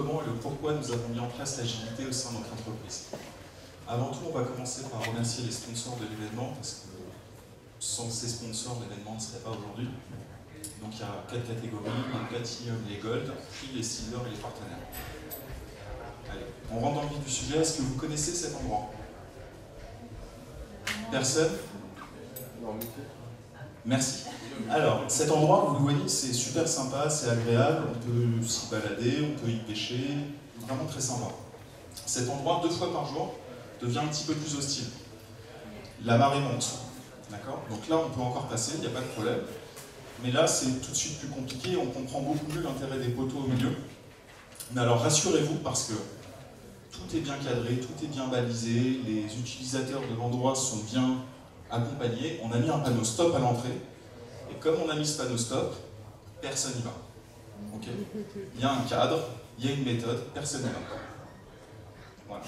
comment et le pourquoi nous avons mis en place l'agilité au sein de notre entreprise. Avant tout, on va commencer par remercier les sponsors de l'événement, parce que sans ces sponsors, l'événement ne serait pas aujourd'hui. Donc il y a 4 catégories, les Platinum, les Gold, puis les Silver et les partenaires. Allez, on rentre dans le vif du sujet. Est-ce que vous connaissez cet endroit? Personne? Merci. Alors, cet endroit, vous le voyez, c'est super sympa, c'est agréable, on peut s'y balader, on peut y pêcher, vraiment très sympa. Cet endroit, 2 fois par jour, devient un petit peu plus hostile. La marée monte, d'accord? Donc là, on peut encore passer, il n'y a pas de problème. Mais là, c'est tout de suite plus compliqué, on comprend beaucoup mieux l'intérêt des poteaux au milieu. Mais alors, rassurez-vous, parce que tout est bien cadré, tout est bien balisé, les utilisateurs de l'endroit sont bien accompagnés. On a mis un panneau stop à l'entrée, et comme on a mis ce panneau stop, personne n'y va. Okay, il y a un cadre, il y a une méthode, personne n'y va. Voilà.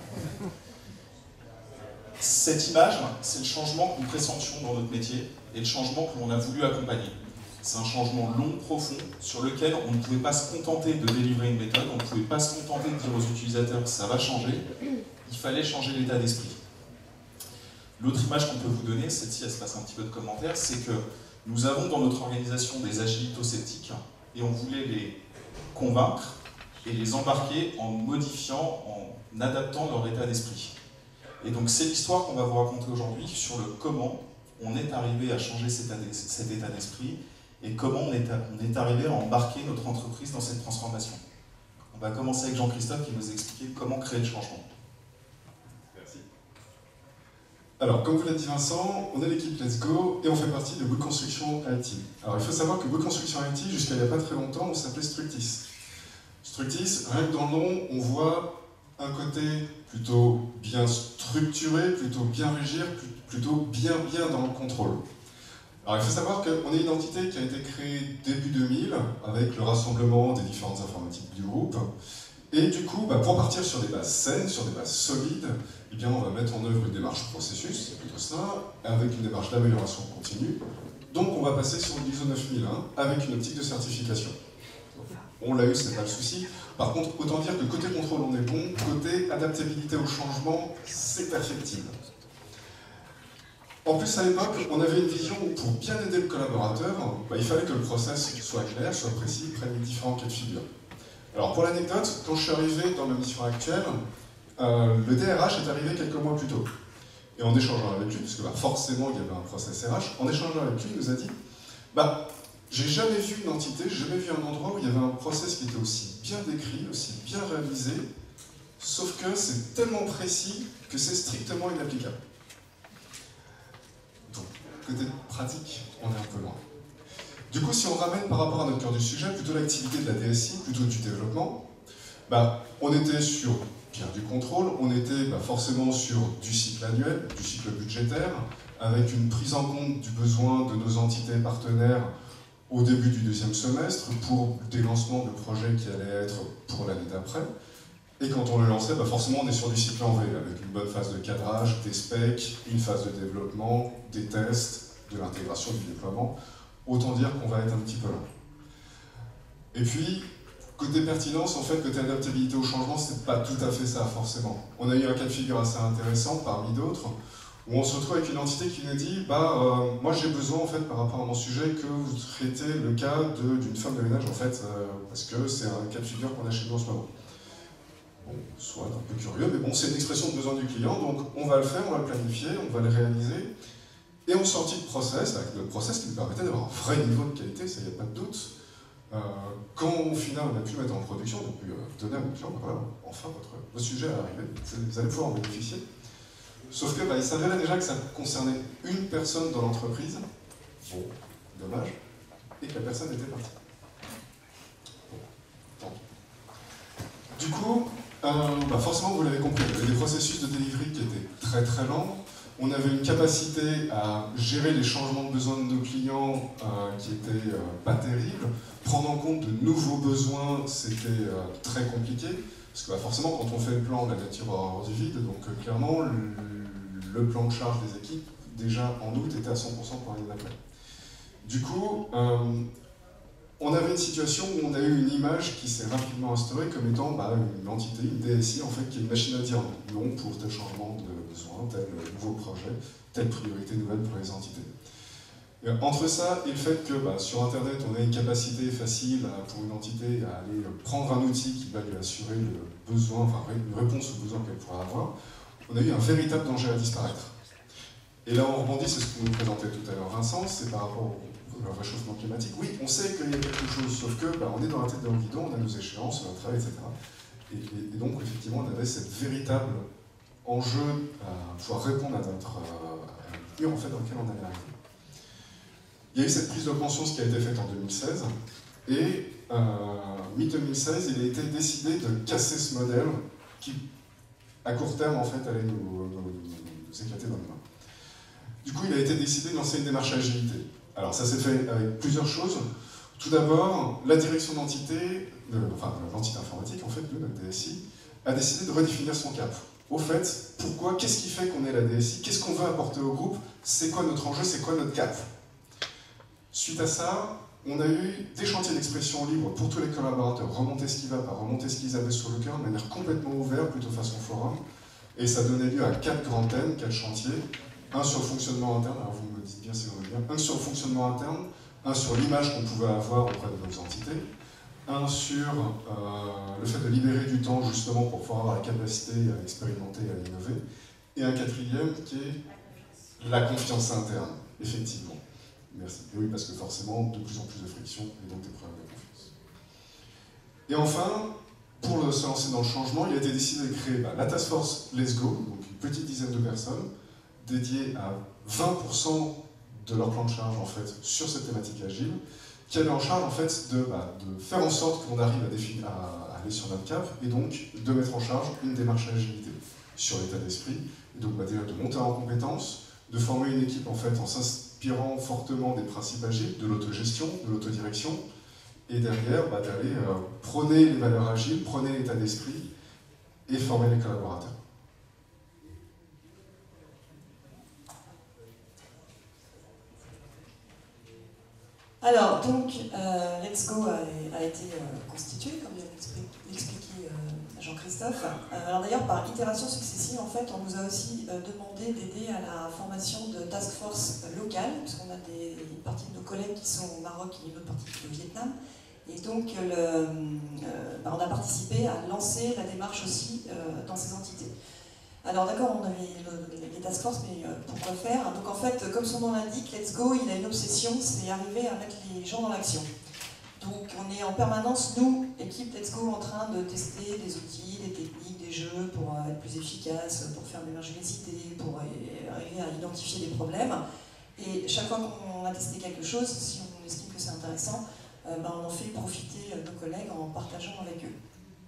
Cette image, c'est le changement que nous pressentions dans notre métier et le changement que l'on a voulu accompagner. C'est un changement long, profond, sur lequel on ne pouvait pas se contenter de délivrer une méthode, on ne pouvait pas se contenter de dire aux utilisateurs ça va changer, il fallait changer l'état d'esprit. L'autre image qu'on peut vous donner, celle-ci elle se passe un petit peu de commentaires, c'est que nous avons dans notre organisation des agilito-sceptiques et on voulait les convaincre et les embarquer en modifiant, en adaptant leur état d'esprit. Et donc c'est l'histoire qu'on va vous raconter aujourd'hui sur le comment on est arrivé à changer cet état d'esprit et comment on est arrivé à embarquer notre entreprise dans cette transformation. On va commencer avec Jean-Christophe qui va nous expliquer comment créer le changement. Merci. Alors, comme vous l'a dit Vincent, on est l'équipe Let's Go et on fait partie de Bouygues Construction IT. Alors, il faut savoir que Bouygues Construction IT, jusqu'à il n'y a pas très longtemps, on s'appelait Structis. Structis, rien que dans le nom, on voit un côté plutôt bien structuré, plutôt bien régir, plutôt bien dans le contrôle. Alors il faut savoir qu'on est une entité qui a été créée début 2000 avec le rassemblement des différentes informatiques du groupe. Et du coup, pour partir sur des bases saines, sur des bases solides, eh bien, on va mettre en œuvre une démarche processus, c'est plutôt ça, avec une démarche d'amélioration continue. Donc on va passer sur l'ISO 9001 avec une optique de certification. On l'a eu, c'est pas le souci. Par contre, autant dire que côté contrôle, on est bon, côté adaptabilité au changement, c'est perfectible. En plus, à l'époque, on avait une vision où pour bien aider le collaborateur, il fallait que le process soit clair, soit précis, prenne les différents cas de figure. Alors pour l'anecdote, quand je suis arrivé dans ma mission actuelle, le DRH est arrivé quelques mois plus tôt. Et en échangeant avec lui, parce que forcément il y avait un process RH, en échangeant avec lui, il nous a dit j'ai jamais vu une entité, j'ai jamais vu un endroit où il y avait un process qui était aussi bien décrit, aussi bien réalisé, sauf que c'est tellement précis que c'est strictement inapplicable. Donc, côté pratique, on est un peu loin. Du coup, si on ramène par rapport à notre cœur du sujet, plutôt l'activité de la DSI, plutôt du développement, on était sur bien du contrôle, on était forcément sur du cycle annuel, du cycle budgétaire, avec une prise en compte du besoin de nos entités partenaires au début du deuxième semestre pour des lancements de projets qui allaient être pour l'année d'après. Et quand on le lançait, forcément on est sur du cycle en V, avec une bonne phase de cadrage, des specs, une phase de développement, des tests, de l'intégration, du déploiement. Autant dire qu'on va être un petit peu lent. Et puis, côté pertinence, en fait, côté adaptabilité au changement, c'est pas tout à fait ça, forcément. On a eu un cas de figure assez intéressant, parmi d'autres, où on se retrouve avec une entité qui nous dit moi j'ai besoin, en fait, par rapport à mon sujet, que vous traitez le cas d'une femme de ménage, en fait, parce que c'est un cas de figure qu'on a chez nous en ce moment. Bon, soit un peu curieux, mais bon, c'est une expression de besoin du client, donc on va le faire, on va le planifier, on va le réaliser. Et on sortit de process, avec notre process qui nous permettait d'avoir un vrai niveau de qualité, ça, il n'y a pas de doute. Quand au final on a pu le mettre en production, on a pu donner à nos clients, voilà, enfin votre sujet est arrivé, vous allez pouvoir en bénéficier. Sauf que il s'avérait déjà que ça concernait une personne dans l'entreprise, bon, dommage, et que la personne était partie. Bon, tant pis. Du coup, forcément vous l'avez compris, il y avait des processus de delivery qui étaient très très lents. On avait une capacité à gérer les changements de besoins de nos clients qui n'étaient pas terribles. Prendre en compte de nouveaux besoins, c'était très compliqué. Parce que forcément, quand on fait le plan, la nature a horreur du vide. Donc clairement, le plan de charge des équipes, déjà en août, était à 100% pour l'année d'après. Du coup, on avait une situation où on a eu une image qui s'est rapidement instaurée comme étant une entité, une DSI en fait, qui est une machine à dire non pour tel changement de besoin, tel nouveau projet, telle priorité nouvelle pour les entités. Et entre ça et le fait que sur Internet, on a une capacité facile pour une entité à aller prendre un outil qui va lui assurer le besoin, enfin une réponse aux besoins qu'elle pourra avoir, on a eu un véritable danger à disparaître. Et là, on rebondit, c'est ce que nous présentait tout à l'heure Vincent, c'est par rapport au réchauffement climatique. Oui, on sait qu'il y a quelque chose, sauf que on est dans la tête dans le guidon, on a nos échéances, on a notre travail, etc. Et donc, effectivement, on avait cette véritable enjeu à pouvoir répondre à notre mur en fait, dans lequel on allait arriver. Il y a eu cette prise de conscience qui a été faite en 2016, et mi-2016, il a été décidé de casser ce modèle qui, à court terme, en fait, allait nous éclater dans les mains. Du coup, il a été décidé de lancer une démarche agilité. Alors, ça s'est fait avec plusieurs choses. Tout d'abord, la direction d'entité, l'entité informatique, en fait, de notre DSI, a décidé de redéfinir son cap. Au fait, pourquoi, qu'est-ce qui fait qu'on est la DSI, qu'est-ce qu'on veut apporter au groupe, c'est quoi notre enjeu, c'est quoi notre cap. Suite à ça, on a eu des chantiers d'expression libre pour tous les collaborateurs, remonter ce qui va pas, remonter ce qu'ils avaient sur le cœur de manière complètement ouverte, plutôt façon forum, et ça donnait lieu à 4 grands thèmes, 4 chantiers, un sur le fonctionnement interne, alors vous me dites bien si vous voulez bien, un sur le fonctionnement interne, un sur l'image qu'on pouvait avoir auprès de nos entités, un sur le fait de libérer du temps justement pour pouvoir avoir la capacité à expérimenter et à innover, et un quatrième qui est la confiance interne, effectivement. Merci. Et oui, parce que forcément, de plus en plus de friction et donc des problèmes de confiance. Et enfin, pour se lancer dans le changement, il a été décidé de créer la Task Force Let's Go, donc une petite dizaine de personnes, dédiées à 20% de leur plan de charge en fait, sur cette thématique agile, qui avait en charge en fait de faire en sorte qu'on arrive à aller sur notre cap et donc de mettre en charge une démarche agilité sur l'état d'esprit, et donc déjà de monter en compétences, de former une équipe en fait en s'inspirant fortement des principes agiles, de l'autogestion, de l'autodirection, et derrière d'aller prôner les valeurs agiles, prôner l'état d'esprit et former les collaborateurs. Alors, donc, Let's Go a été constitué, comme vient d'expliquer Jean-Christophe. Alors d'ailleurs, par itération successive, en fait, on nous a aussi demandé d'aider à la formation de task force locales, puisqu'on a une partie de nos collègues qui sont au Maroc et une autre partie qui est au Vietnam. Et donc, on a participé à lancer la démarche aussi dans ces entités. Alors d'accord, on avait les task force, mais pourquoi faire? Donc en fait, comme son nom l'indique, Let's Go, il a une obsession, c'est arriver à mettre les gens dans l'action. Donc on est en permanence, nous, équipe Let's Go, en train de tester des outils, des techniques, des jeux pour être plus efficace, pour faire émerger les idées, pour arriver à identifier des problèmes. Et chaque fois qu'on a testé quelque chose, si on estime que c'est intéressant, on en fait profiter nos collègues en partageant avec eux.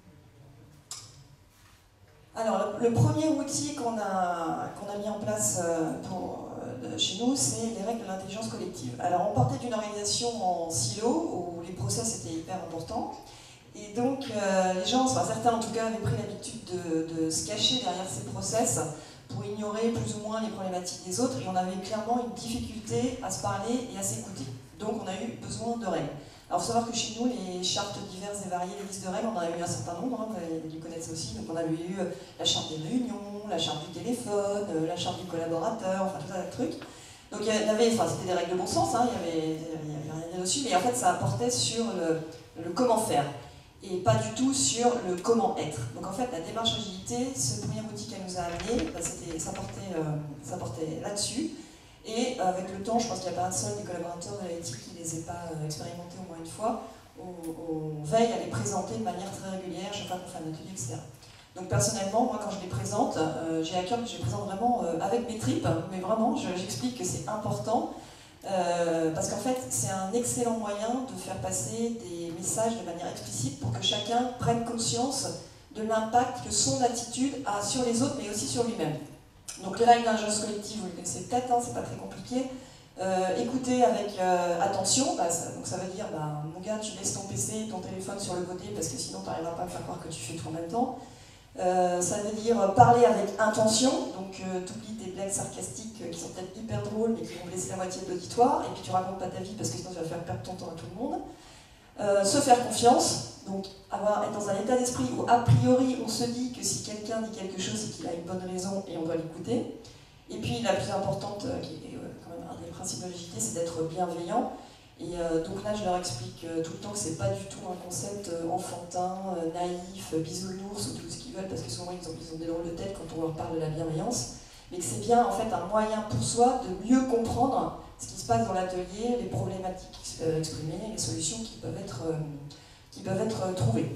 Alors, le premier outil qu'on a mis en place chez nous, c'est les règles de l'intelligence collective. Alors, on partait d'une organisation en silo, où les process étaient hyper importants, et donc les gens, certains en tout cas, avaient pris l'habitude de se cacher derrière ces process pour ignorer plus ou moins les problématiques des autres, et on avait clairement une difficulté à se parler et à s'écouter. Donc, on a eu besoin de règles. Alors, il faut savoir que chez nous, les chartes diverses et variées, les listes de règles, on en a eu un certain nombre, vous allez dû connaître ça aussi. Donc, on avait eu la charte des réunions, la charte du téléphone, la charte du collaborateur, enfin tout un tas de trucs. Donc, il y avait, c'était des règles de bon sens, il n'y avait rien dessus, mais en fait, ça apportait sur le comment faire et pas du tout sur le comment être. Donc, en fait, la démarche agilité, ce premier outil qu'elle nous a amené, ça portait là-dessus. Et avec le temps, je pense qu'il n'y a pas un seul des collaborateurs de l'IT qui ne les ait pas expérimentés au moins une fois. On veille à les présenter de manière très régulière, chaque fois qu'on fait un atelier, etc. Donc personnellement, moi quand je les présente, j'ai à cœur que je les présente vraiment avec mes tripes, mais vraiment, j'explique que c'est important, parce qu'en fait, c'est un excellent moyen de faire passer des messages de manière explicite pour que chacun prenne conscience de l'impact que son attitude a sur les autres, mais aussi sur lui-même. Donc les règles d'intelligence collective, vous les connaissez peut-être, c'est pas très compliqué. Écoutez avec attention, donc ça veut dire, mon gars, tu laisses ton PC, ton téléphone sur le côté, parce que sinon tu n'arriveras pas à faire croire que tu fais tout en même temps. Ça veut dire parler avec intention, donc tu oublies des blagues sarcastiques qui sont peut-être hyper drôles, mais qui vont blesser la moitié de l'auditoire, et puis tu racontes pas ta vie, parce que sinon tu vas faire perdre ton temps à tout le monde. Se faire confiance, donc être dans un état d'esprit où a priori on se dit que si quelqu'un dit quelque chose, c'est qu'il a une bonne raison et on doit l'écouter. Et puis la plus importante, qui est quand même un des principes de l'agilité, c'est d'être bienveillant. Et donc là, je leur explique tout le temps que c'est pas du tout un concept enfantin, naïf, bisounours ou tout ce qu'ils veulent, parce que souvent ils ont des drôles de tête quand on leur parle de la bienveillance, mais que c'est bien en fait un moyen pour soi de mieux comprendre ce qui se passe dans l'atelier, les problématiques exprimées, les solutions qui peuvent être trouvées.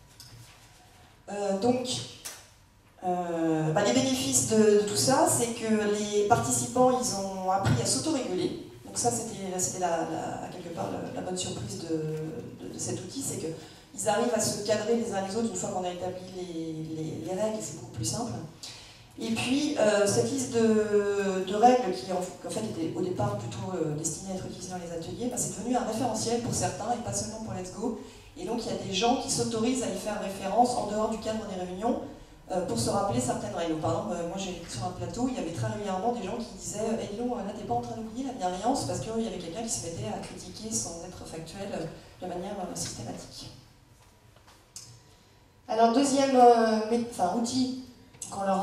Les bénéfices de tout ça, c'est que les participants, ils ont appris à s'autoréguler. Donc ça, c'était quelque part la bonne surprise de cet outil, c'est qu'ils arrivent à se cadrer les uns les autres une fois qu'on a établi les règles, c'est beaucoup plus simple. Et puis, cette liste de règles qui en fait était au départ plutôt destinée à être utilisée dans les ateliers, c'est devenu un référentiel pour certains et pas seulement pour Let's Go. Et donc il y a des gens qui s'autorisent à y faire référence en dehors du cadre des réunions pour se rappeler certaines règles. Par exemple, moi j'étais sur un plateau, il y avait très régulièrement des gens qui disaient « Eh non, là t'es pas en train d'oublier la bienveillance » parce qu'il y avait quelqu'un qui se mettait à critiquer sans être factuel de manière systématique. Alors deuxième outil qu'on leur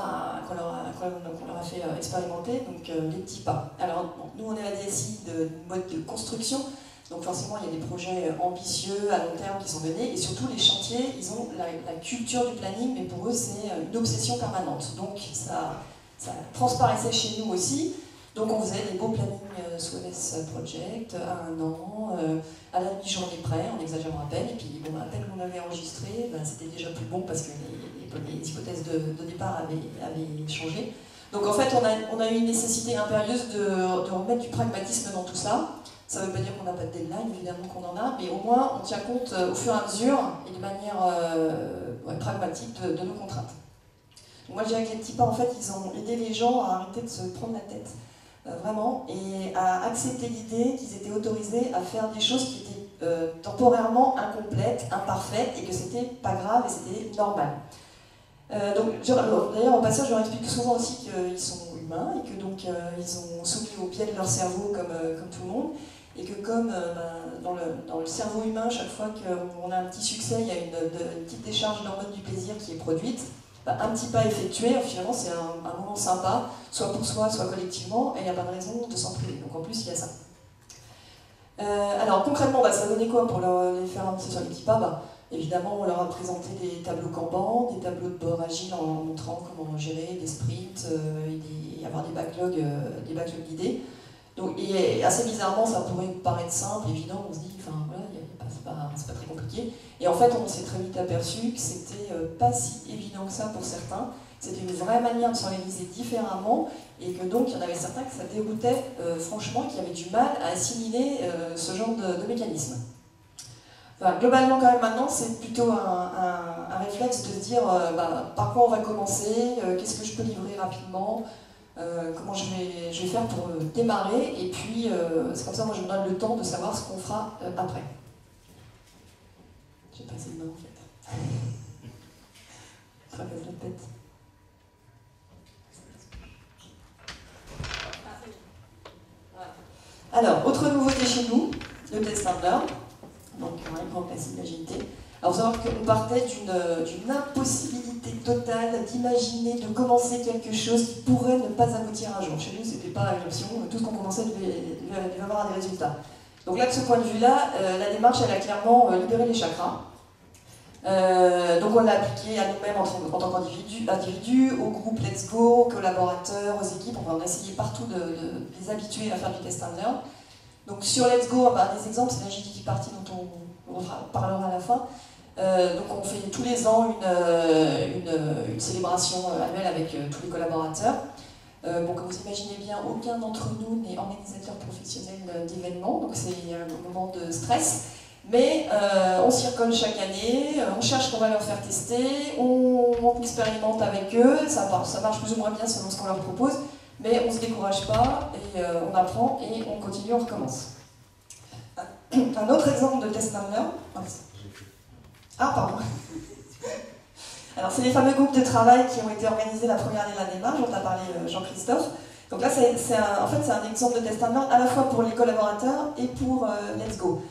a fait expérimenter, donc les petits pas. Alors nous on est la DSI de mode de construction, donc forcément il y a des projets ambitieux à long terme qui sont menés, et surtout les chantiers, ils ont la culture du planning, mais pour eux c'est une obsession permanente. Donc ça transparaissait chez nous aussi. Donc on faisait des beaux plannings Swaves Project à 1 an, à la demi-journée près, en exagérant à peine, et puis bon, à peine qu'on avait enregistré, c'était déjà plus bon parce que les hypothèses de départ avaient changé. Donc en fait on a eu une nécessité impérieuse de remettre du pragmatisme dans tout ça. Ça ne veut pas dire qu'on n'a pas de deadline, évidemment qu'on en a, mais au moins on tient compte au fur et à mesure et de manière pragmatique de nos contraintes. Donc moi je dirais que les petits pas, en fait, ils ont aidé les gens à arrêter de se prendre la tête. Vraiment, et à accepter l'idée qu'ils étaient autorisés à faire des choses qui étaient temporairement incomplètes, imparfaites, et que c'était pas grave et c'était normal. D'ailleurs, au passage, je leur explique souvent aussi qu'ils sont humains et que donc ils sont soumis au biais de leur cerveau comme tout le monde, et que comme dans le cerveau humain, chaque fois qu'on a un petit succès, il y a une petite décharge d'hormones du plaisir qui est produite. Un petit pas effectué, finalement c'est un moment sympa, soit pour soi, soit collectivement, et il n'y a pas de raison de s'en priver. Donc en plus il y a ça. Alors concrètement, ça donnait quoi pour les faire avancer sur les petits pas? Évidemment, on leur a présenté des tableaux Kanban, des tableaux de bord agile en montrant comment gérer des sprints et avoir des backlogs guidés. Donc, et assez bizarrement, ça pourrait paraître simple, évident, on se dit, voilà, c'est pas très compliqué. Et en fait, on s'est très vite aperçu que c'était pas si évident que ça pour certains. C'était une vraie manière de s'organiser différemment, et que donc il y en avait certains que ça déroutait franchement, qui avaient du mal à assimiler ce genre de mécanisme. Enfin, globalement, quand même, maintenant, c'est plutôt un réflexe de se dire par quoi on va commencer, qu'est-ce que je peux livrer rapidement, comment je vais faire pour démarrer, et puis c'est comme ça, moi je me donne le temps de savoir ce qu'on fera après. J'ai pas assez de mains en fait. Tracasse la tête. Alors, autre nouveauté chez nous, le test and learn, donc un grand classique d'agilité. Alors, il faut savoir qu'on partait d'une impossibilité totale d'imaginer, de commencer quelque chose qui pourrait ne pas aboutir un jour. Chez nous, c'était pas une option, tout ce qu'on commençait devait avoir des résultats. Donc là, de ce point de vue-là, la démarche, elle a clairement libéré les chakras. Donc on l'a appliqué à nous-mêmes en tant qu'individus, au groupe Let's Go, aux collaborateurs, aux équipes. On a essayé partout de les habituer à faire du test and learn. Donc sur Let's Go, des exemples, c'est l'Agility Party dont on parlera à la fin. Donc on fait tous les ans une célébration annuelle avec tous les collaborateurs. Comme vous imaginez bien, aucun d'entre nous n'est organisateur professionnel d'événements, donc c'est un moment de stress. Mais on s'y recolle chaque année, on cherche qu'on va leur faire tester, on expérimente avec eux, ça marche plus ou moins bien selon ce qu'on leur propose, mais on ne se décourage pas, et on apprend, et on continue, on recommence. Un autre exemple de test and learn. Ah, pardon. Alors, c'est les fameux groupes de travail qui ont été organisés la première année de la démarche, dont a parlé Jean-Christophe. Donc là, c'est un exemple de test and learn à la fois pour les collaborateurs et pour Let's Go.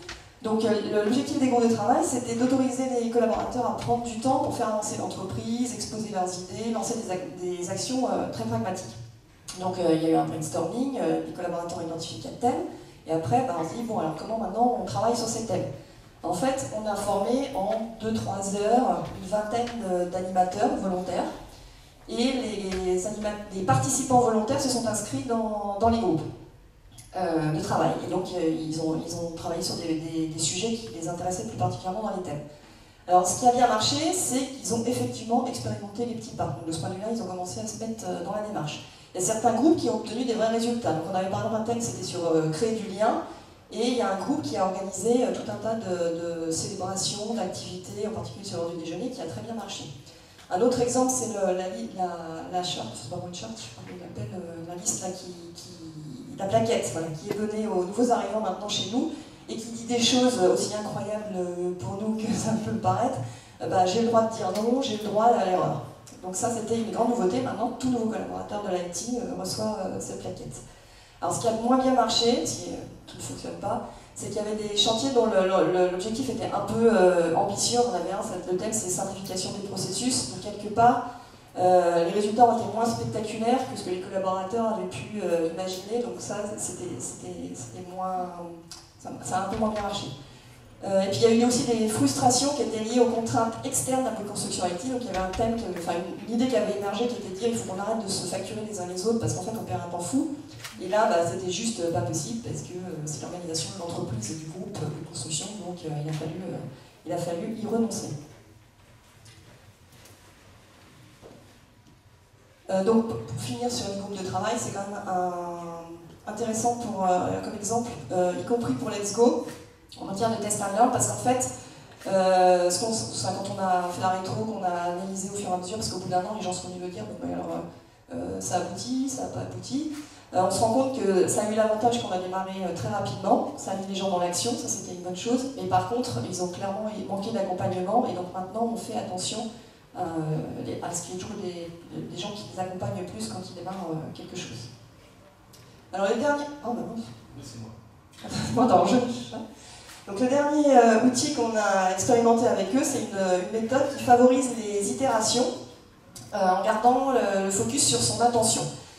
Donc l'objectif des groupes de travail, c'était d'autoriser les collaborateurs à prendre du temps pour faire avancer l'entreprise, exposer leurs idées, lancer des actions très pragmatiques. Donc il y a eu un brainstorming, les collaborateurs ont identifié 4 thèmes, et après on se dit, bon alors comment maintenant on travaille sur ces thèmes? En fait, on a formé en 2-3 heures une vingtaine d'animateurs volontaires, et les participants volontaires se sont inscrits dans les groupes de travail. Et donc ils ont travaillé sur des sujets qui les intéressaient plus particulièrement dans les thèmes. Alors ce qui a bien marché, c'est qu'ils ont effectivement expérimenté les petits pas. Donc de ce point de vue-là, ils ont commencé à se mettre dans la démarche. Il y a certains groupes qui ont obtenu des vrais résultats. Donc on avait par exemple un thème, c'était sur créer du lien, et il y a un groupe qui a organisé tout un tas de célébrations, d'activités, en particulier sur l'heure du déjeuner, qui a très bien marché. Un autre exemple, c'est la charte, c'est pas moi une charte, je crois qu'on l'appelle la liste là, la plaquette, voilà, qui est donnée aux nouveaux arrivants maintenant chez nous, et qui dit des choses aussi incroyables pour nous que ça peut le paraître. J'ai le droit de dire non, j'ai le droit à l'erreur. Donc ça, c'était une grande nouveauté. Maintenant, tout nouveau collaborateur de l'IT reçoit cette plaquette. Alors ce qui a moins bien marché, parce que tout ne fonctionne pas, c'est qu'il y avait des chantiers dont l'objectif était un peu ambitieux. On avait le thème, c'est simplification des processus. Donc quelque part, les résultats ont été moins spectaculaires que ce que les collaborateurs avaient pu imaginer. Donc ça, c'était moins... Ça a un peu moins bien marché. Et puis il y a eu aussi des frustrations qui étaient liées aux contraintes externes d'un peu de construction IT. Donc il y avait un thème, une idée qui avait émergé qui était de dire il faut qu'on arrête de se facturer les uns les autres parce qu'en fait on perd un temps fou. Et là c'était juste pas possible parce que c'est l'organisation de l'entreprise et du groupe de construction, donc il a fallu y renoncer. Donc pour finir sur les groupes de travail, c'est quand même intéressant comme exemple, y compris pour Let's Go, en matière de test and learn, parce qu'en fait, quand on a fait la rétro, qu'on a analysé au fur et à mesure, parce qu'au bout d'un an, les gens sont venus le dire, bon, alors, ça aboutit, ça n'a pas abouti, on se rend compte que ça a eu l'avantage qu'on a démarré très rapidement, ça a mis les gens dans l'action, ça c'était une bonne chose, mais par contre, ils ont clairement manqué d'accompagnement, et donc maintenant, on fait attention à ce qu'il y ait toujours des gens qui les accompagnent plus quand ils démarrent quelque chose. Alors les derniers... Oh bah non. C'est moi. Moi dans le jeu. Donc le dernier outil qu'on a expérimenté avec eux, c'est une méthode qui favorise les itérations en gardant le focus sur son intention.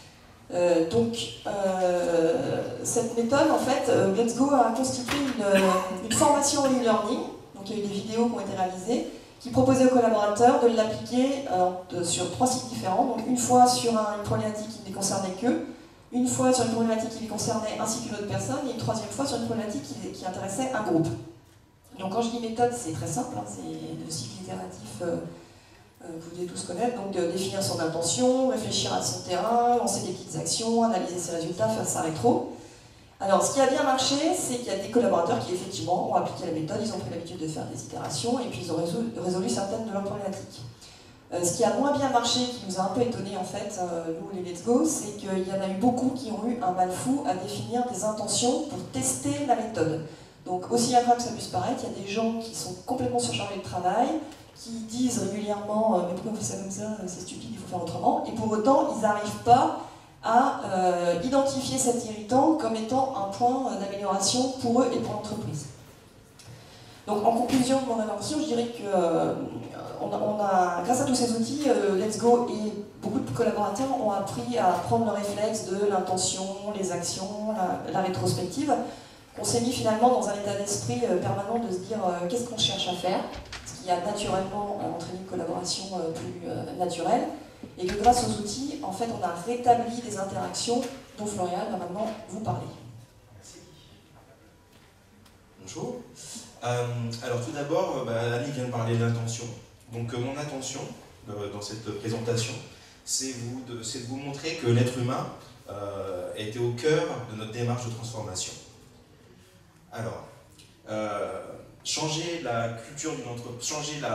Cette méthode, en fait, Let's Go a constitué une formation en e-learning. Donc il y a eu des vidéos qui ont été réalisées, qui proposaient aux collaborateurs de l'appliquer sur 3 sites différents. Donc une fois sur une problématique qui ne les concernait qu'eux, une fois sur une problématique qui les concernait ainsi qu'une autre personne, et une 3e fois sur une problématique qui intéressait un groupe. Donc quand je dis méthode, c'est très simple, hein, c'est le cycle itératif que vous devez tous connaître, donc définir son intention, réfléchir à son terrain, lancer des petites actions, analyser ses résultats, faire sa rétro. Alors ce qui a bien marché, c'est qu'il y a des collaborateurs qui effectivement ont appliqué la méthode, ils ont pris l'habitude de faire des itérations, et puis ils ont résolu certaines de leurs problématiques. Ce qui a moins bien marché, qui nous a un peu étonnés en fait, nous les Let's Go, c'est qu'il y en a eu beaucoup qui ont eu un mal fou à définir des intentions pour tester la méthode. Donc aussi incroyable que ça puisse paraître, il y a des gens qui sont complètement surchargés de travail, qui disent régulièrement « mais pourquoi on fait ça comme ça, c'est stupide, il faut faire autrement », et pour autant ils n'arrivent pas à identifier cet irritant comme étant un point d'amélioration pour eux et pour l'entreprise. Donc en conclusion de mon intervention, je dirais que grâce à tous ces outils, Let's Go et beaucoup de collaborateurs ont appris à prendre le réflexe de l'intention, les actions, la rétrospective, qu'on s'est mis finalement dans un état d'esprit permanent de se dire qu'est-ce qu'on cherche à faire, ce qui a naturellement entraîné une collaboration plus naturelle, et que grâce aux outils, en fait, on a rétabli des interactions dont Florian va maintenant vous parler. Merci. Bonjour. Alors tout d'abord, Annie vient de parler de l'intention. Donc mon intention dans cette présentation, c'est de vous montrer que l'être humain a été au cœur de notre démarche de transformation. Alors, changer la culture d'une entreprise,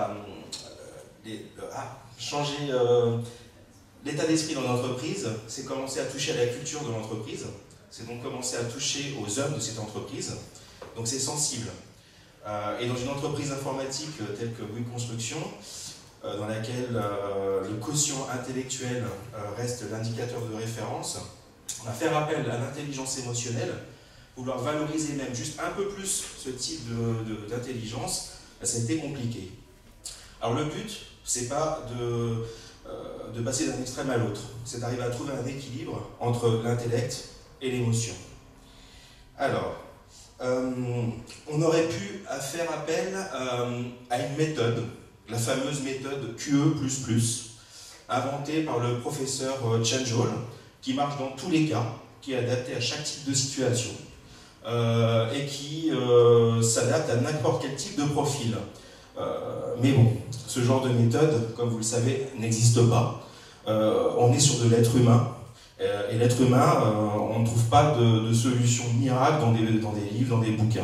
changer l'état d'esprit dans l'entreprise, c'est commencer à toucher à la culture de l'entreprise, c'est donc commencer à toucher aux hommes de cette entreprise, donc c'est sensible. Et dans une entreprise informatique telle que Bouygues Construction, dans laquelle le quotient intellectuel reste l'indicateur de référence, on va faire appel à l'intelligence émotionnelle vouloir valoriser même juste un peu plus ce type d'intelligence, ça a été compliqué. Alors le but, c'est pas de passer d'un extrême à l'autre, c'est d'arriver à trouver un équilibre entre l'intellect et l'émotion. Alors, on aurait pu faire appel à une méthode, la fameuse méthode QE++, inventée par le professeur Changeol, qui marche dans tous les cas, qui est adaptée à chaque type de situation, et qui s'adapte à n'importe quel type de profil. Mais bon, ce genre de méthode, comme vous le savez, n'existe pas. On est sur de l'être humain, et l'être humain, on ne trouve pas de solution miracle dans des livres, dans des bouquins.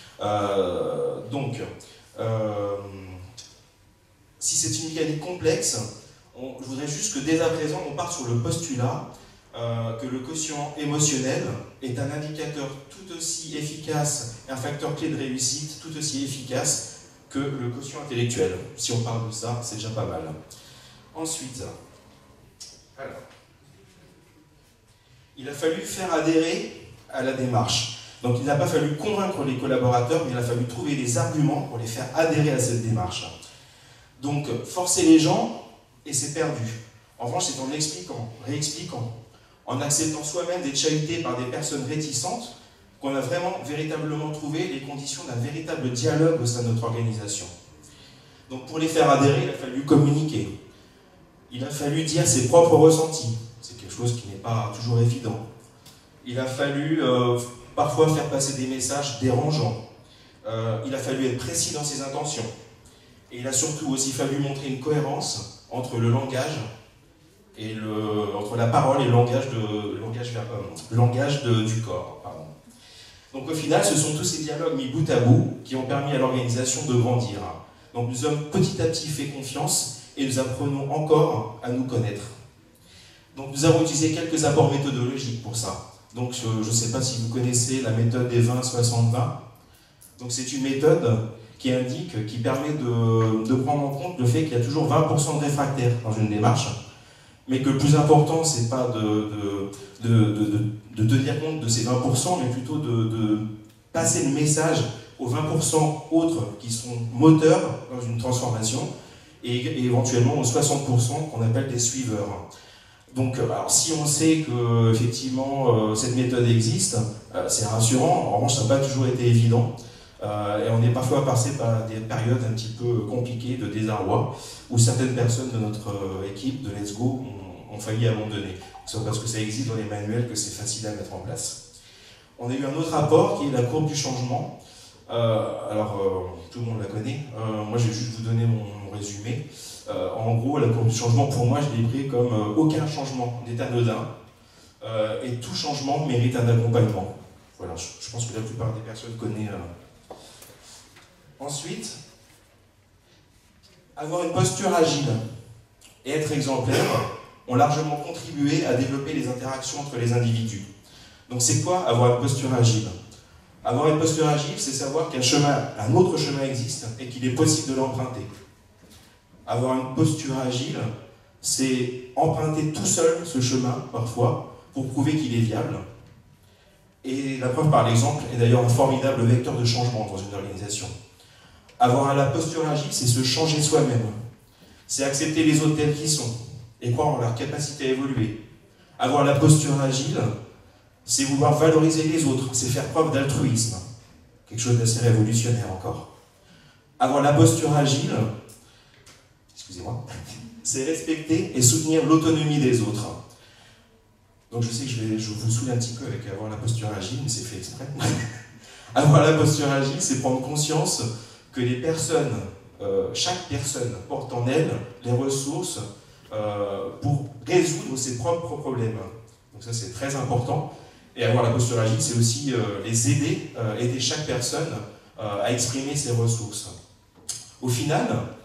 Si c'est une mécanique complexe, je voudrais juste que dès à présent, on parte sur le postulat que le quotient émotionnel est un indicateur tout aussi efficace, un facteur clé de réussite tout aussi efficace que le quotient intellectuel. Si on parle de ça, c'est déjà pas mal. Ensuite, alors, il a fallu faire adhérer à la démarche. Donc il n'a pas fallu convaincre les collaborateurs, mais il a fallu trouver des arguments pour les faire adhérer à cette démarche. Donc forcer les gens, et c'est perdu. En revanche, c'est en expliquant, réexpliquant, en acceptant soi-même d'être chahuté par des personnes réticentes, qu'on a véritablement trouvé les conditions d'un véritable dialogue au sein de notre organisation. Donc pour les faire adhérer, il a fallu communiquer. Il a fallu dire ses propres ressentis. C'est quelque chose qui n'est pas toujours évident. Il a fallu parfois faire passer des messages dérangeants. Il a fallu être précis dans ses intentions. Et il a surtout aussi fallu montrer une cohérence entre le langage et entre la parole et le langage du corps. Pardon. Donc au final, ce sont tous ces dialogues mis bout à bout qui ont permis à l'organisation de grandir. Donc nous avons petit à petit fait confiance et nous apprenons encore à nous connaître. Donc nous avons utilisé quelques apports méthodologiques pour ça. Donc je ne sais pas si vous connaissez la méthode des 20-60-20. Donc c'est une méthode qui permet de prendre en compte le fait qu'il y a toujours 20% de réfractaires dans une démarche, mais que le plus important, c'est pas de tenir compte de ces 20%, mais plutôt de passer le message aux 20% autres qui sont moteurs dans une transformation, et éventuellement aux 60% qu'on appelle des suiveurs. Donc, alors, si on sait que effectivement cette méthode existe, c'est rassurant. En revanche, ça n'a pas toujours été évident. Et on est parfois passé par des périodes un petit peu compliquées de désarroi, où certaines personnes de notre équipe de Let's Go ont failli abandonner. C'est parce que ça existe dans les manuels que c'est facile à mettre en place. On a eu un autre apport qui est la courbe du changement. Tout le monde la connaît. Moi, je vais juste vous donner mon résumé. En gros, la courbe du changement, pour moi, je l'ai pris comme aucun changement n'est anodin, et tout changement mérite un accompagnement. Voilà, je pense que la plupart des personnes connaissent. Ensuite, avoir une posture agile et être exemplaire ont largement contribué à développer les interactions entre les individus. Donc c'est quoi avoir une posture agile? Avoir une posture agile, c'est savoir qu'un autre chemin existe et qu'il est possible de l'emprunter. Avoir une posture agile, c'est emprunter tout seul ce chemin, parfois, pour prouver qu'il est viable. Et la preuve par l'exemple est d'ailleurs un formidable vecteur de changement dans une organisation. Avoir la posture agile, c'est se changer soi-même. C'est accepter les autres tels qu'ils sont et croire en leur capacité à évoluer. Avoir la posture agile, c'est vouloir valoriser les autres, c'est faire preuve d'altruisme. Quelque chose d'assez révolutionnaire encore. Avoir la posture agile, excusez-moi, c'est respecter et soutenir l'autonomie des autres. Donc je sais que je vous saoule un petit peu avec avoir la posture agile, mais c'est fait exprès. Avoir la posture agile, c'est prendre conscience que les personnes, chaque personne porte en elle les ressources pour résoudre ses propres problèmes. Donc ça c'est très important. Et avoir la posture agile, c'est aussi les aider, aider chaque personne à exprimer ses ressources. Au final,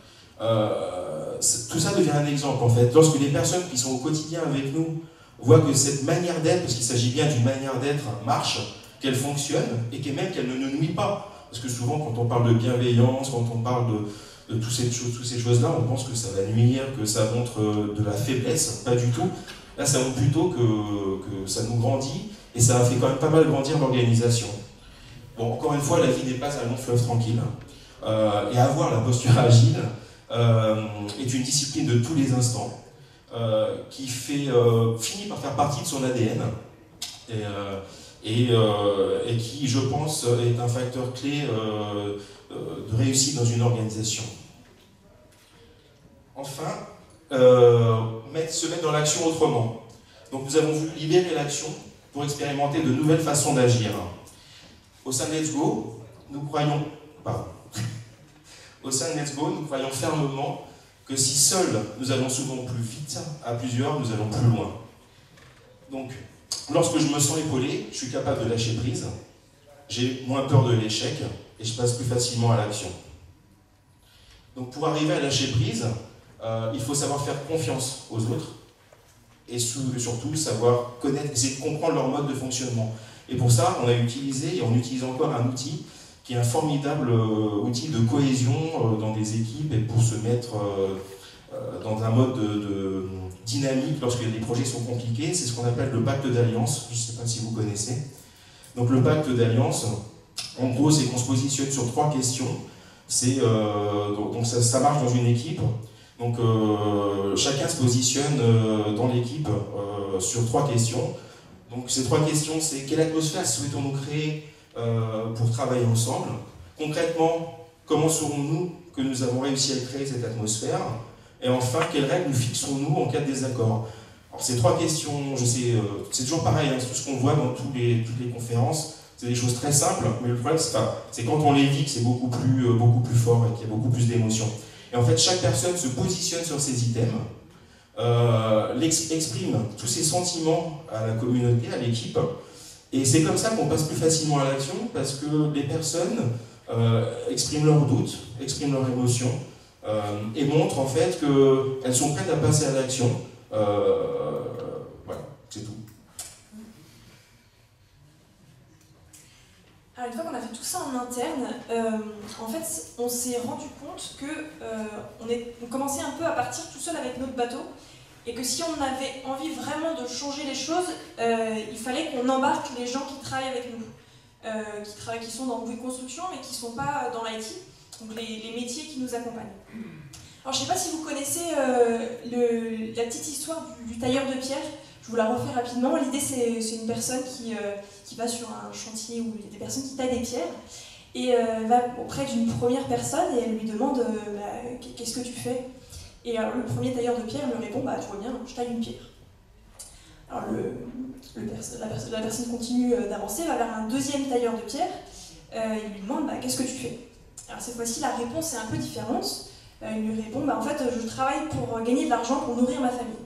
tout ça devient un exemple en fait. Lorsque les personnes qui sont au quotidien avec nous voient que cette manière d'être, parce qu'il s'agit bien d'une manière d'être, marche, qu'elle fonctionne et qu'elle ne nous nuit pas. Parce que souvent, quand on parle de bienveillance, quand on parle de toutes ces choses-là, on pense que ça va nuire, que ça montre de la faiblesse. Pas du tout. Là, ça montre plutôt que ça nous grandit et ça a fait quand même pas mal grandir l'organisation. Bon, encore une fois, la vie n'est pas un long fleuve tranquille, et avoir la posture agile est une discipline de tous les instants, qui finit par faire partie de son ADN, et qui, je pense, est un facteur clé de réussite dans une organisation. Enfin, se mettre dans l'action autrement. Donc nous avons voulu libérer l'action pour expérimenter de nouvelles façons d'agir. Au sein de Let's Go, nous croyons fermement que si seuls nous allons souvent plus vite, à plusieurs nous allons plus loin. Donc, lorsque je me sens épaulé, je suis capable de lâcher prise, j'ai moins peur de l'échec et je passe plus facilement à l'action. Donc pour arriver à lâcher prise, il faut savoir faire confiance aux autres et surtout savoir connaître, essayer de comprendre leur mode de fonctionnement. Et pour ça, on a utilisé et on utilise encore un outil qui est un formidable outil de cohésion dans des équipes et pour se mettre dans un mode de dynamique lorsque les projets sont compliqués. C'est ce qu'on appelle le pacte d'alliance. Je ne sais pas si vous connaissez. Donc le pacte d'alliance, en gros, c'est qu'on se positionne sur 3 questions. Donc ça marche dans une équipe. Donc chacun se positionne dans l'équipe sur 3 questions. Donc ces 3 questions, c'est quelle atmosphère souhaitons-nous créer pour travailler ensemble? Concrètement, comment saurons-nous que nous avons réussi à créer cette atmosphère? Et enfin, quelles règles nous fixons-nous en cas de désaccord? Alors ces 3 questions, je sais, c'est toujours pareil, hein, c'est tout ce qu'on voit dans toutes les conférences. C'est des choses très simples, mais le problème, c'est quand on les vit que c'est beaucoup plus fort et qu'il y a beaucoup plus d'émotions. Et en fait, chaque personne se positionne sur ces items, exprime tous ses sentiments à la communauté, à l'équipe, et c'est comme ça qu'on passe plus facilement à l'action, parce que les personnes expriment leurs doutes, expriment leurs émotions, et montrent en fait qu'elles sont prêtes à passer à l'action. Voilà, c'est tout. Alors, une fois qu'on a fait tout ça en interne, en fait, on s'est rendu compte qu'on commençait un peu à partir tout seul avec notre bateau, et que si on avait envie vraiment de changer les choses, il fallait qu'on embarque les gens qui travaillent avec nous, qui sont dans Bouygues Construction, mais qui ne sont pas dans l'IT, donc les métiers qui nous accompagnent. Alors, je ne sais pas si vous connaissez la petite histoire du tailleur de pierre. Je vous la refais rapidement. L'idée, c'est une personne qui va sur un chantier où il y a des personnes qui taillent des pierres et va auprès d'une première personne et elle lui demande qu'est-ce que tu fais? Et alors, le premier tailleur de pierre lui répond tu vois bien, je taille une pierre. Alors la personne continue d'avancer, va vers un deuxième tailleur de pierre, il lui demande qu'est-ce que tu fais? Alors cette fois-ci, la réponse est un peu différente. Il lui répond en fait, je travaille pour gagner de l'argent pour nourrir ma famille.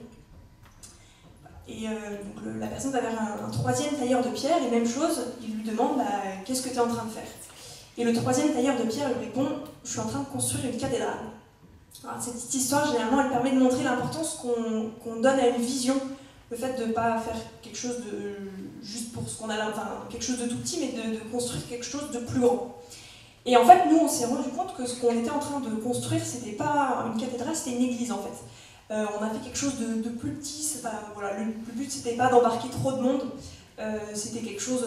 Et donc la personne va vers un troisième tailleur de pierre, et même chose, il lui demande qu'est-ce que tu es en train de faire? Et le troisième tailleur de pierre lui répond, je suis en train de construire une cathédrale. Alors, cette petite histoire, généralement, elle permet de montrer l'importance qu'on donne à une vision, le fait de ne pas faire quelque chose de juste pour ce qu'on a là, enfin quelque chose de tout petit, mais de construire quelque chose de plus grand. Et en fait, nous, on s'est rendu compte que ce qu'on était en train de construire, c'était pas une cathédrale, c'était une église en fait. On a fait quelque chose de plus petit. Voilà, le but, c'était pas d'embarquer trop de monde. C'était quelque chose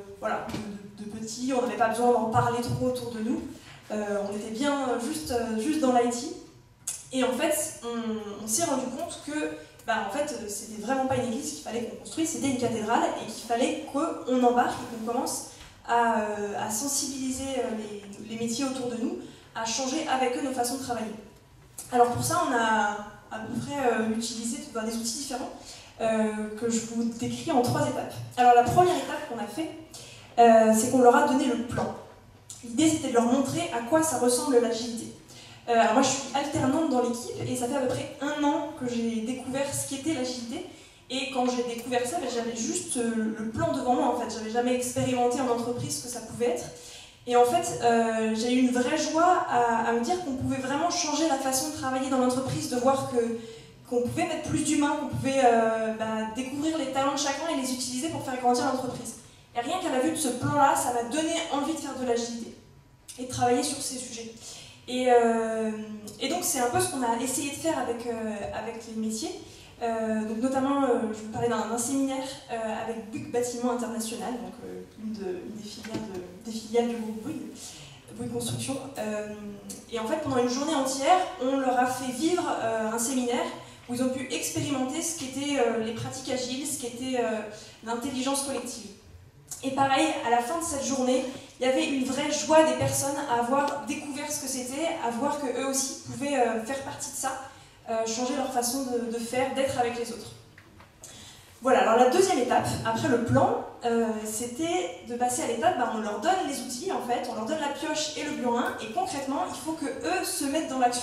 de petit. On n'avait pas besoin d'en parler trop autour de nous. On était bien juste dans l'IT. Et en fait, on s'est rendu compte que en fait, c'était vraiment pas une église qu'il fallait qu'on construise, c'était une cathédrale et qu'il fallait qu'on embarque et qu'on commence à sensibiliser les métiers autour de nous, à changer avec eux nos façons de travailler. Alors pour ça, on a à peu près utilisé des outils différents que je vous décris en 3 étapes. Alors la première étape qu'on a fait, c'est qu'on leur a donné le plan. L'idée, c'était de leur montrer à quoi ça ressemble l'agilité. Alors moi, je suis alternante dans l'équipe et ça fait à peu près 1 an que j'ai découvert ce qu'était l'agilité. Et quand j'ai découvert ça, j'avais juste le plan devant moi, en fait. J'avais jamais expérimenté en entreprise ce que ça pouvait être. Et en fait, j'ai eu une vraie joie à me dire qu'on pouvait vraiment changer la façon de travailler dans l'entreprise, de voir qu'on pouvait mettre plus d'humains, qu'on pouvait découvrir les talents de chacun et les utiliser pour faire grandir l'entreprise. Et rien qu'à la vue de ce plan-là, ça m'a donné envie de faire de l'agilité et de travailler sur ces sujets. Et donc c'est un peu ce qu'on a essayé de faire avec les métiers. Donc notamment, je vous parlais d'un séminaire avec Bouygues Bâtiment International, donc une des filiales du groupe Bouygues Construction. Et en fait, pendant une journée entière, on leur a fait vivre un séminaire où ils ont pu expérimenter ce qu'étaient les pratiques agiles, ce qu'était l'intelligence collective. Et pareil, à la fin de cette journée, il y avait une vraie joie des personnes à avoir découvert ce que c'était, à voir qu'eux aussi pouvaient faire partie de ça, changer leur façon de faire, d'être avec les autres. Voilà, alors la deuxième étape, après le plan, c'était de passer à l'étape, on leur donne les outils en fait, on leur donne la pioche et le burin, et concrètement, il faut qu'eux se mettent dans l'action.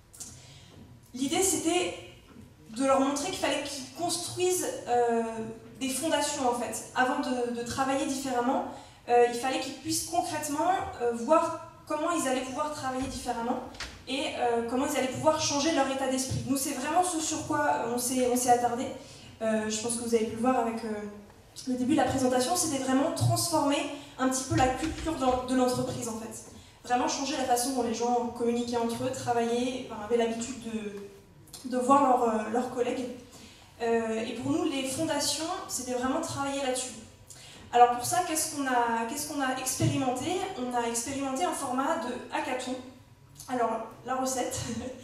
L'idée, c'était de leur montrer qu'il fallait qu'ils construisent des fondations en fait. Avant de travailler différemment, il fallait qu'ils puissent concrètement voir comment ils allaient pouvoir travailler différemment et comment ils allaient pouvoir changer leur état d'esprit. Nous, c'est vraiment ce sur quoi on s'est attardé. Je pense que vous avez pu le voir avec le début de la présentation, c'était vraiment transformer un petit peu la culture de l'entreprise en fait. Vraiment changer la façon dont les gens communiquaient entre eux, travaillaient, avaient l'habitude de voir leurs collègues. Et pour nous, les fondations, c'était vraiment travailler là-dessus. Alors pour ça, qu'est-ce qu'on a expérimenté? On a expérimenté un format de hackathon. Alors, la recette,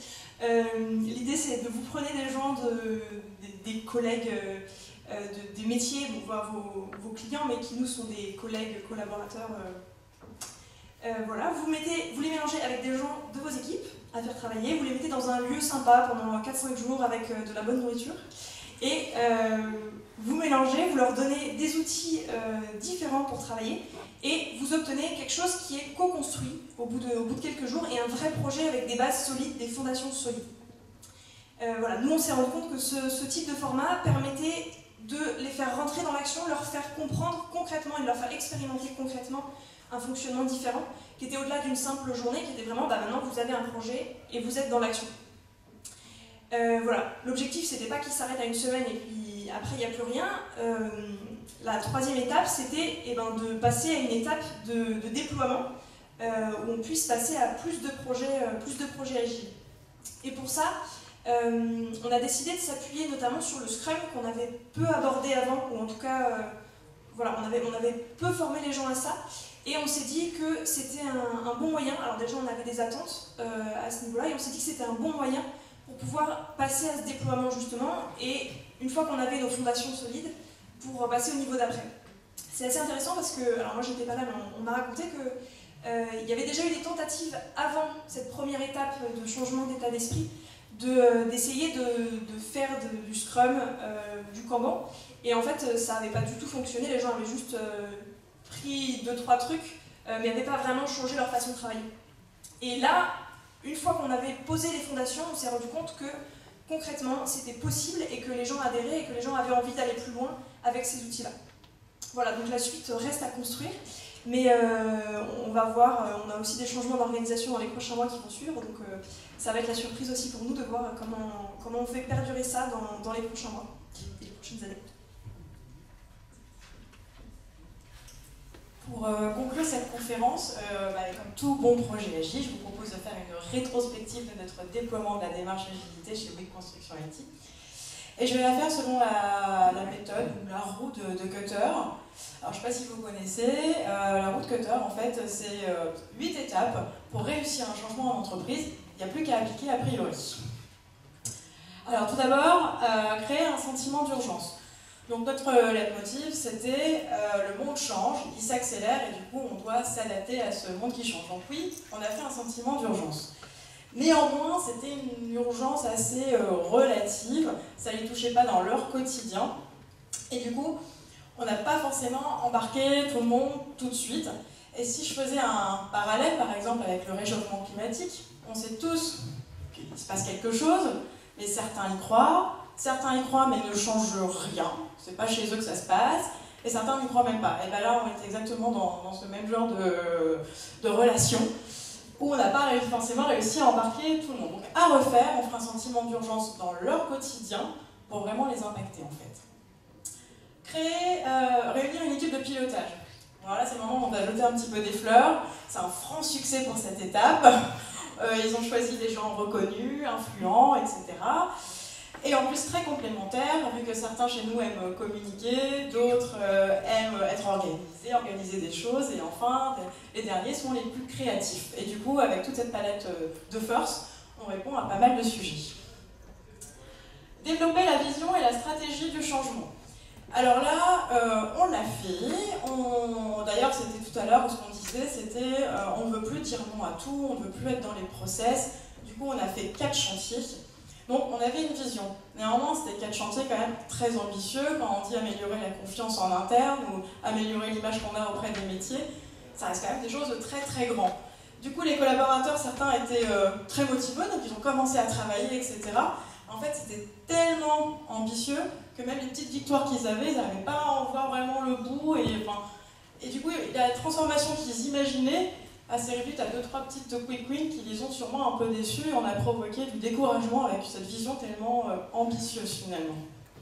l'idée c'est de vous prenez des gens, des collègues, des métiers, vos clients, mais qui nous sont des collègues, collaborateurs. Voilà, vous les mélangez avec des gens de vos équipes à faire travailler, vous les mettez dans un lieu sympa pendant 4-5 jours avec de la bonne nourriture. Et vous mélangez, vous leur donnez des outils différents pour travailler et vous obtenez quelque chose qui est co-construit au bout de quelques jours et un vrai projet avec des bases solides, des fondations solides. Voilà. Nous, on s'est rendu compte que ce type de format permettait de les faire rentrer dans l'action, leur faire comprendre concrètement et de leur faire expérimenter concrètement un fonctionnement différent qui était au-delà d'une simple journée, qui était vraiment maintenant vous avez un projet et vous êtes dans l'action. Voilà, l'objectif c'était pas qu'ils s'arrêtent à une semaine et puis après il n'y a plus rien. La troisième étape c'était de passer à une étape de déploiement où on puisse passer à plus de projets agiles. Et pour ça, on a décidé de s'appuyer notamment sur le Scrum qu'on avait peu abordé avant, ou en tout cas voilà, on avait peu formé les gens à ça. Et on s'est dit que c'était un bon moyen, alors déjà on avait des attentes à ce niveau-là, et on s'est dit que c'était un bon moyen pour pouvoir passer à ce déploiement justement, et une fois qu'on avait nos fondations solides, pour passer au niveau d'après. C'est assez intéressant parce que, alors moi j'étais pas là, mais on m'a raconté qu'il y avait déjà eu des tentatives avant cette première étape de changement d'état d'esprit, d'essayer de faire du Scrum, du Kanban, et en fait ça n'avait pas du tout fonctionné, les gens avaient juste pris 2-3 trucs, mais n'avaient pas vraiment changé leur façon de travailler. Et là, une fois qu'on avait posé les fondations, on s'est rendu compte que concrètement c'était possible et que les gens adhéraient et que les gens avaient envie d'aller plus loin avec ces outils-là. Voilà, donc la suite reste à construire, mais on va voir, on a aussi des changements d'organisation dans les prochains mois qui vont suivre, donc ça va être la surprise aussi pour nous de voir comment on fait perdurer ça dans les prochains mois et les prochaines années. Pour conclure cette conférence, comme tout bon projet agile, je vous propose de faire une rétrospective de notre déploiement de la démarche agilité chez Bouygues Construction IT. Et je vais la faire selon la méthode ou la route de Cutter. Alors je ne sais pas si vous connaissez, la route Cutter en fait c'est 8 étapes pour réussir un changement en entreprise. Il n'y a plus qu'à appliquer a priori. Alors tout d'abord, créer un sentiment d'urgence. Donc notre leitmotiv c'était le monde change, il s'accélère et du coup on doit s'adapter à ce monde qui change. Donc oui, on a fait un sentiment d'urgence. Néanmoins, c'était une urgence assez relative, ça ne les touchait pas dans leur quotidien. Et du coup, on n'a pas forcément embarqué tout le monde tout de suite. Et si je faisais un parallèle par exemple avec le réchauffement climatique, on sait tous qu'il se passe quelque chose, mais certains y croient mais ne changent rien, c'est pas chez eux que ça se passe, et certains n'y croient même pas. Et bien là, on est exactement dans ce même genre de relation, où on n'a pas forcément réussi à embarquer tout le monde. Donc à refaire, on fera un sentiment d'urgence dans leur quotidien, pour vraiment les impacter en fait. Réunir une équipe de pilotage. Voilà, c'est le moment où on va jeter un petit peu des fleurs, c'est un franc succès pour cette étape. Ils ont choisi des gens reconnus, influents, etc. Et en en plus très complémentaires, vu que certains chez nous aiment communiquer, d'autres aiment être organisés, organiser des choses, et enfin, les derniers sont les plus créatifs. Et du coup, avec toute cette palette de force, on répond à pas mal de sujets. Développer la vision et la stratégie du changement. Alors là, on l'a fait. D'ailleurs, c'était tout à l'heure ce qu'on disait, c'était on ne veut plus dire non à tout, on ne veut plus être dans les process. Du coup, on a fait 4 chantiers. Donc, on avait une vision. Néanmoins, c'était 4 chantiers quand même très ambitieux. Quand on dit améliorer la confiance en interne ou améliorer l'image qu'on a auprès des métiers, ça reste quand même des choses de très très grands. Du coup, les collaborateurs, certains étaient très motivés, donc ils ont commencé à travailler, etc. En fait, c'était tellement ambitieux que même les petites victoires qu'ils avaient, ils n'arrivaient pas à en voir vraiment le bout. Et du coup, la transformation qu'ils imaginaient s'est réduite à 2-3 petites quick wins qui les ont sûrement un peu déçus. Et on a provoqué du découragement avec cette vision tellement ambitieuse finalement.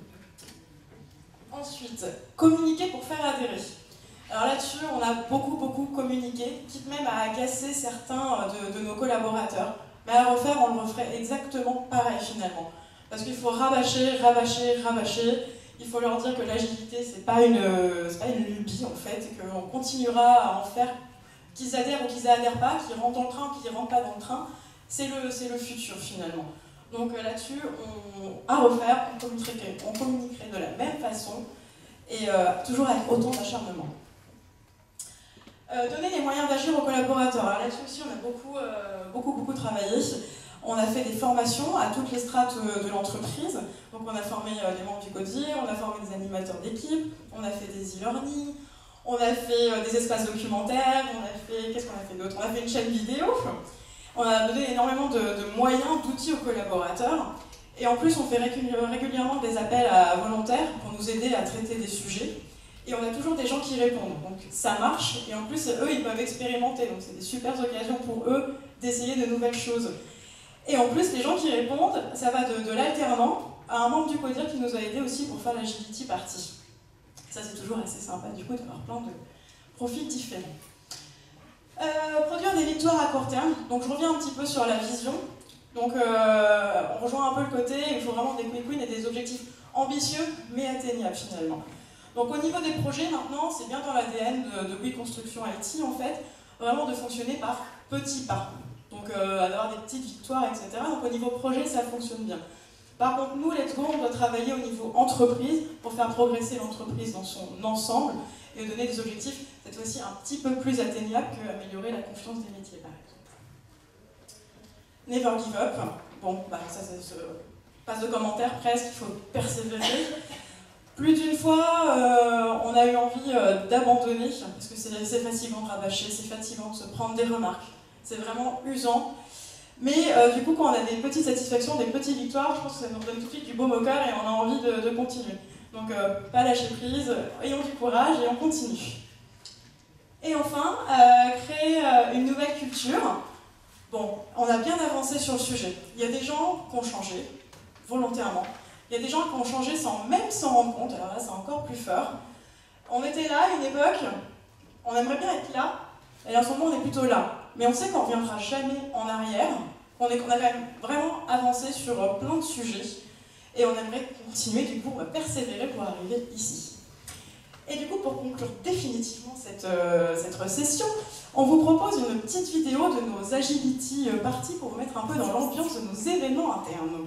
Ensuite, communiquer pour faire adhérer. Alors là-dessus, on a beaucoup communiqué, quitte même à agacer certains de nos collaborateurs. Mais à refaire, on le referait exactement pareil finalement. Parce qu'il faut rabâcher. Il faut leur dire que l'agilité, c'est pas une lubie en fait, et qu'on continuera à en faire, qu'ils adhèrent ou qu'ils adhèrent pas, qu'ils rentrent dans le train ou qu'ils rentrent pas dans le train. C'est le futur finalement. Donc là-dessus, à refaire, on communiquerait de la même façon et toujours avec autant d'acharnement. Donner les moyens d'agir aux collaborateurs. Alors là-dessus aussi, on a beaucoup travaillé. On a fait des formations à toutes les strates de l'entreprise. Donc on a formé des membres du CODIR, on a formé des animateurs d'équipe, on a fait des e-learning, on a fait des espaces documentaires, qu'est-ce qu'on a fait d'autre? On a fait une chaîne vidéo. On a donné énormément de moyens, d'outils aux collaborateurs. Et en plus, on fait régulièrement des appels à volontaires pour nous aider à traiter des sujets. Et on a toujours des gens qui répondent, donc ça marche, et en plus, eux, ils peuvent expérimenter, donc c'est des super occasions pour eux d'essayer de nouvelles choses. Et en plus, les gens qui répondent, ça va de l'alternant à un membre du CODIR qui nous a aidés aussi pour faire l'agility party. Ça, c'est toujours assez sympa, du coup, d'avoir plein de profils différents. Produire des victoires à court terme, donc je reviens un petit peu sur la vision. Donc, on rejoint un peu le côté, il faut vraiment des quick wins et des objectifs ambitieux, mais atteignables finalement. Donc au niveau des projets, maintenant, c'est bien dans l'ADN de Bouygues Construction IT, en fait, vraiment de fonctionner par petits pas. Donc d'avoir des petites victoires, etc. Donc au niveau projet, ça fonctionne bien. Par contre, nous, Let's Go, on doit travailler au niveau entreprise pour faire progresser l'entreprise dans son ensemble et donner des objectifs, cette fois-ci, un petit peu plus atteignables qu'améliorer la confiance des métiers, par exemple. Never give up. Bon, bah, ça se passe de commentaires presque, il faut persévérer. Plus d'une fois, on a eu envie d'abandonner, parce que c'est fatigant de rabâcher, c'est fatigant de se prendre des remarques, c'est vraiment usant. Mais du coup, quand on a des petites satisfactions, des petites victoires, je pense que ça nous donne tout de suite du baume au cœur et on a envie de continuer. Donc, pas lâcher prise, ayons du courage et on continue. Et enfin, créer une nouvelle culture. Bon, on a bien avancé sur le sujet. Il y a des gens qui ont changé, volontairement. Il y a des gens qui ont changé sans même s'en rendre compte, alors là c'est encore plus fort. On était là à une époque, on aimerait bien être là, et en ce moment on est plutôt là. Mais on sait qu'on ne reviendra jamais en arrière, qu'on a quand même vraiment avancé sur plein de sujets, et on aimerait continuer, du coup on va persévérer pour arriver ici. Et du coup pour conclure définitivement cette session, on vous propose une petite vidéo de nos Agility Party pour vous mettre un peu dans l'ambiance de nos événements internes.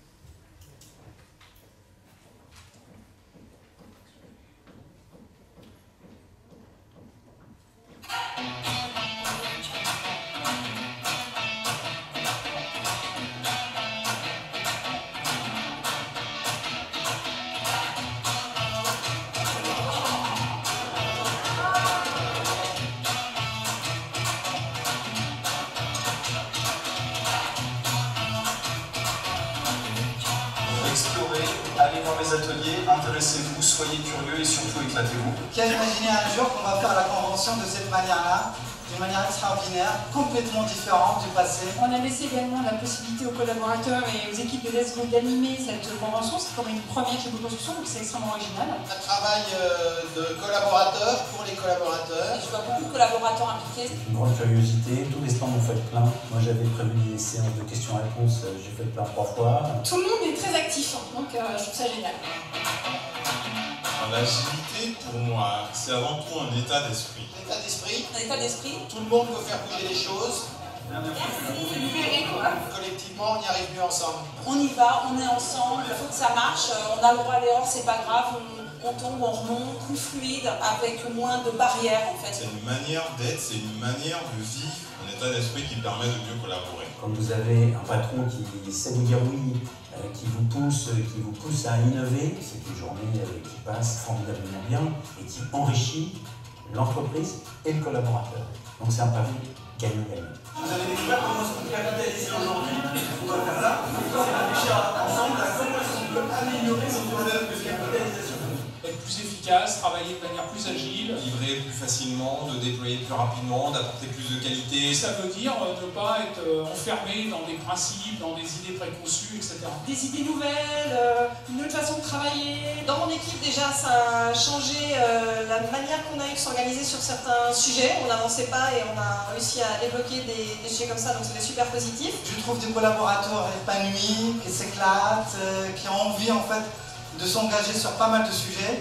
Intéressez-vous, soyez curieux et surtout éclatez-vous. Qui a imaginé un jour qu'on va faire la convention de cette manière-là, d'une manière extraordinaire, complètement différente du passé. On a laissé également la possibilité aux collaborateurs et aux équipes de Let's Go d'animer cette convention. C'est comme une première chez Bouygues Construction, donc c'est extrêmement original. Un travail de collaborateurs pour les collaborateurs. Je vois beaucoup de collaborateurs impliqués. Une grande curiosité, tous les stands ont fait plein. Moi j'avais prévu des séances de questions-réponses, j'ai fait plein 3 fois. Tout le monde est très actif, donc je trouve ça génial. L'agilité, pour moi, c'est avant tout un état d'esprit. L'état d'esprit. Un état d'esprit. Tout le monde peut faire bouger les choses. C'est libéré, quoi. Collectivement, on y arrive mieux ensemble. On y va, on est ensemble, il faut que ça marche, on a le droit à l'erreur, c'est pas grave, on tombe, on remonte, plus fluide, avec moins de barrières en fait. C'est une manière d'être, c'est une manière de vivre, un état d'esprit qui permet de mieux collaborer. Quand vous avez un patron qui sait vous dire oui, qui vous pousse à innover, c'est une journée qui passe formidablement bien et qui enrichit l'entreprise et le collaborateur. Donc c'est un pari gagnant-gagnant. Vous avez découvert comment est-ce qu'on peut capitaliser aujourd'hui, on va faire là, et on va réfléchir ensemble à comment est-ce qu'on peut améliorer son modèle de capitalisation. Être plus efficace, travailler de manière plus agile. Livrer plus facilement, de déployer plus rapidement, d'apporter plus de qualité. Ça veut dire ne pas être enfermé dans des principes, dans des idées préconçues, etc. Des idées nouvelles, une autre façon de travailler. Dans mon équipe, déjà, ça a changé la manière qu'on a eu de s'organiser sur certains sujets. On n'avançait pas et on a réussi à débloquer des sujets comme ça, donc c'était super positif. Je trouve des collaborateurs épanouis, qui s'éclatent, qui ont envie en fait de s'engager sur pas mal de sujets.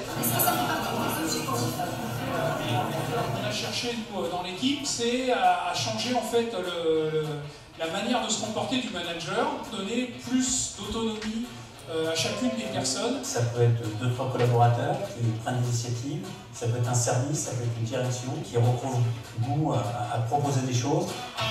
On a cherché, nous, dans l'équipe, c'est à changer en fait la manière de se comporter du manager, donner plus d'autonomie à chacune des personnes. Ça peut être 2-3 collaborateurs qui prennent l'initiative, ça peut être un service, ça peut être une direction qui retrouve goût à proposer des choses.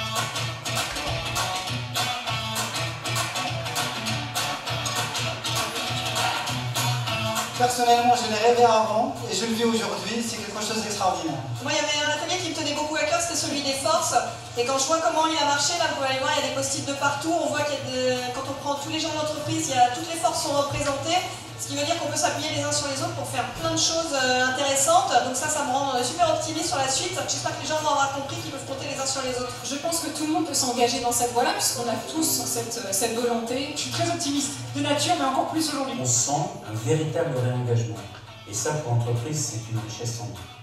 Personnellement, je l'ai rêvé avant et je le vis aujourd'hui, c'est quelque chose d'extraordinaire. Moi, il y avait un atelier qui me tenait beaucoup à cœur, c'était celui des forces. Et quand je vois comment il a marché, là, vous allez voir, il y a des post-it de partout. On voit qu'il y a quand on prend tous les gens de l'entreprise, toutes les forces sont représentées. Ce qui veut dire qu'on peut s'appuyer les uns sur les autres pour faire plein de choses intéressantes. Donc ça me rend super optimiste sur la suite. J'espère que les gens vont avoir compris qu'ils peuvent compter les uns sur les autres. Je pense que tout le monde peut s'engager dans cette voie-là, puisqu'on a tous cette volonté. Je suis très optimiste de nature, mais encore plus aujourd'hui. On sent un véritable réengagement. Et ça, pour l'entreprise, c'est une richesse sans doute.